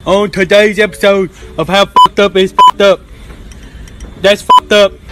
on today's episode of How Fucked Up is Fucked Up. That's fucked up.